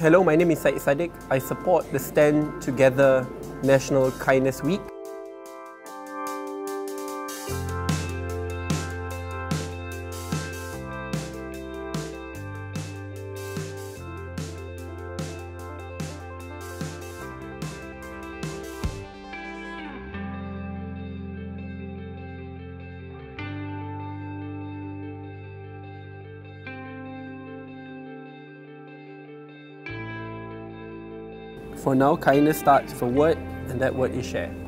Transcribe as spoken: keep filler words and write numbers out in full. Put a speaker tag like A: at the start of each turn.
A: Hello, my name is Syed Saddiq. I support the Stand Together National Kindness Week. For now, kindness starts with a word, and that word is share.